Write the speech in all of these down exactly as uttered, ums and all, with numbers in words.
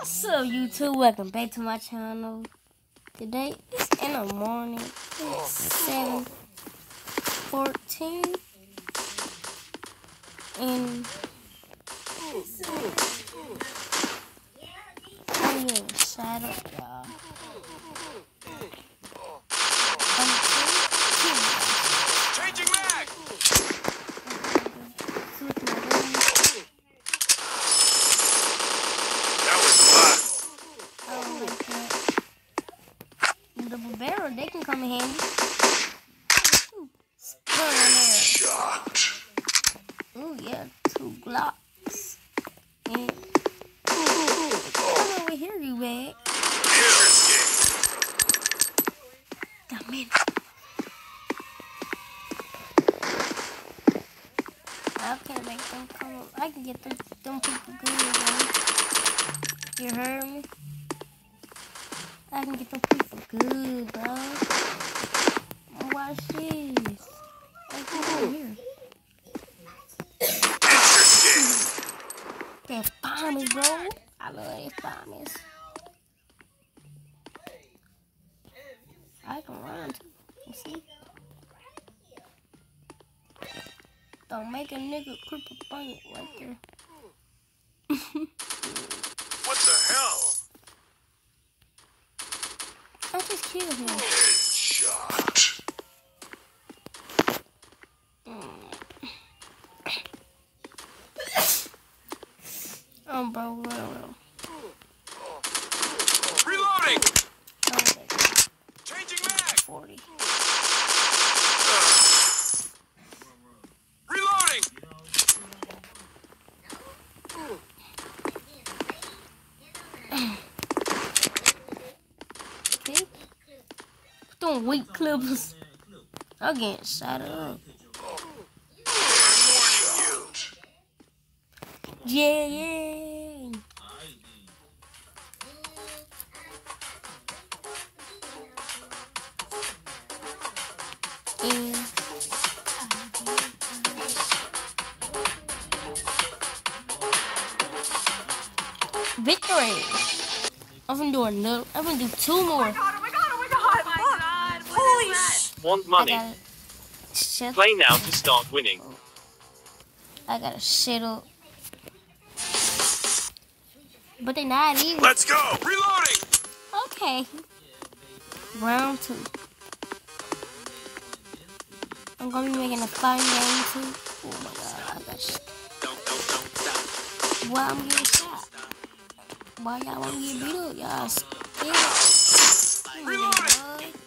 What's up, YouTube? Welcome back to my channel. Today it's in the morning. It's seven fourteen, and I'm getting shot up, y'all. Changing mag. That was fun. Double barrel, they can come in handy. Shot. Oh yeah, two Glocks. And come over here, you bag. Damn it. I can't make them come up. I can get them, them people good, man. You heard me? I can get them people good, bro. Watch this. Like, come over here. That farmers, bro. I love that farmers. I can run too. You see? Don't make a nigga cripple bunny right there. What the hell? I just killed him. Headshot. Um, bro, bro. Reloading. Oh, Changing mag. forty. Reloading. See? Doing weak clippers. I'm getting shot up. I'm warning you. Yeah, yeah. And victory. I'm gonna do another. I'm gonna do two more. Oh my god, oh my god, oh my god, oh my god. Holy sh! Want I money? gotta shut. Play now to start winning. I gotta shut up. But they not even. Let's go. Reloading. Okay. Round two. I'm gonna be making a fun game too. Oh my god, I got shit. Why I'm getting shot? Why y'all want me to get beat up? Y'all scared. Reloading.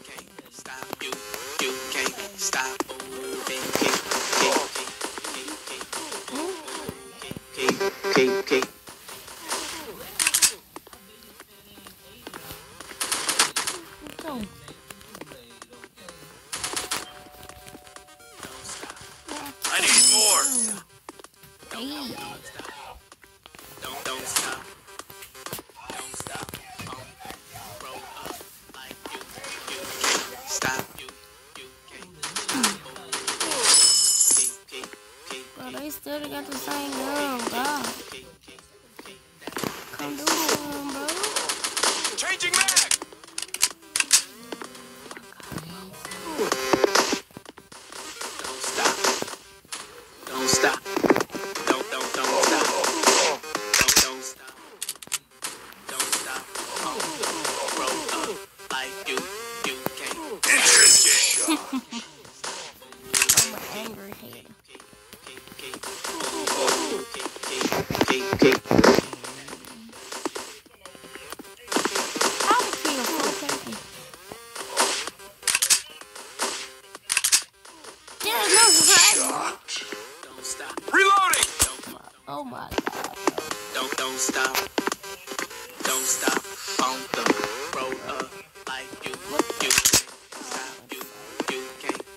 Go. I need more. Hey. Don't don't stop. Bro, they still got the same gun, God. Come do one, bro. Changing mag. Don't stop. Don't stop. Don't don't don't stop. Don't don't stop. Don't stop. Roll up like you you can't. Interesting. I'm an angry head. How to kill four people? There's no surprise. Shot. Don't stop. Reloading. Oh my god. Don't don't stop. Don't stop. Bump them. Roll up like you you can't stop. You you can't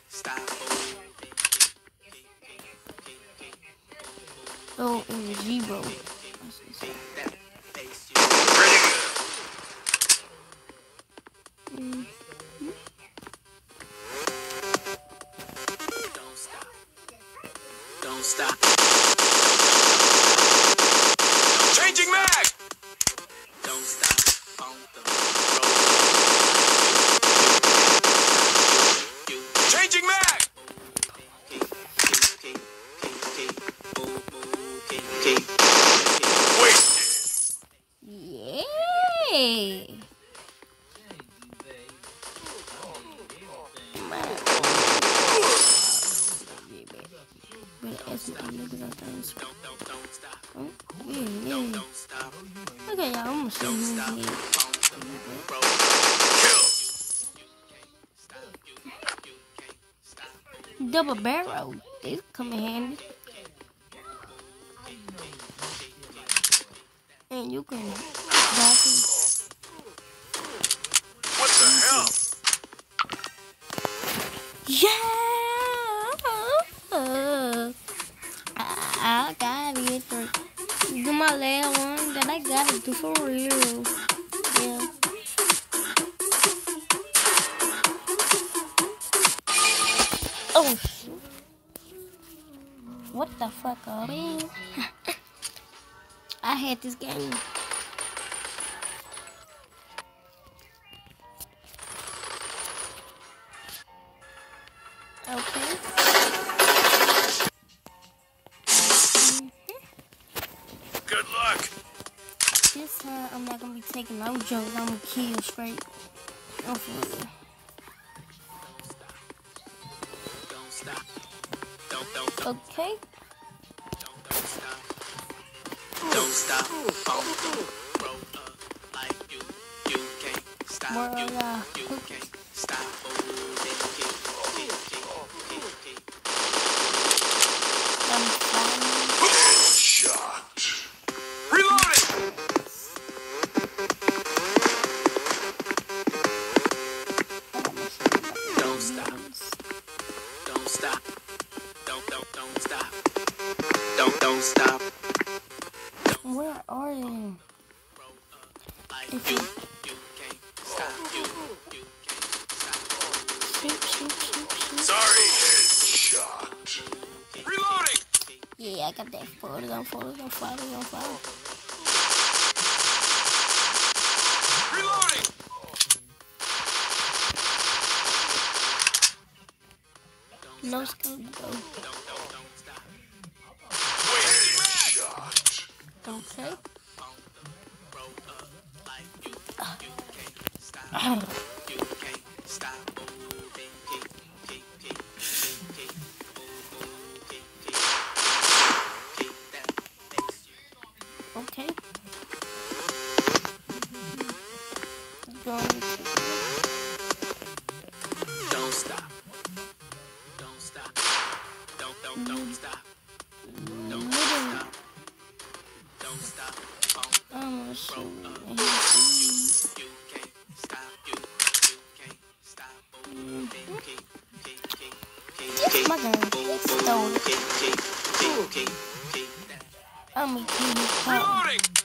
Hey. Okay, y'all, I'm gonna show you here. Double barrel. This come in handy. And you can back it. What the hell? Yeah. I, I gotta get through. Do my last one that I gotta do for real. Yeah. Oh shoot. What the fuck are we? I had this game. Okay. Good luck. This time I'm not gonna be taking no jokes. I'm gonna kill straight. Oh, for real. Don't stop. Don't, don't, don't, Okay. don't stop. Don't stop. Oh, grow up like you. You can't stop. More You, uh, you can't stop. Moving, keep, keep, keep, keep, keep. I'm flying. Headshot. Reloading. Don't stop. Don't stop. Don't, don't, don't stop. Don't, don't stop. Where are you? Like If you, you you can't stop. You, you can't stop. shoot, shoot, shoot, shoot. Sorry. Headshot. Reloading. Yeah, I got that photo on photo on photo on photo. Reloading. No scope go. Don't, don't, don't stop. Headshot. Okay. Grow up like you. You can't stop. Ah. You can't stop. Moving, keep, keep, keep, keep, keep, move, move, keep, keep, keep that X. Okay. Going to Don't stop. Don't stop. Don't, don't, don't stop. Don't little. stop. Don't stop. Oh, I'm gonna shoot you, him. you can't stop. You, you can't stop. Moving, keep, keep, keep, keep, Yes, keep, my gun. move, Stole move, it. keep, keep, keep, keep, keep that. I'm gonna kill his car. Reloading.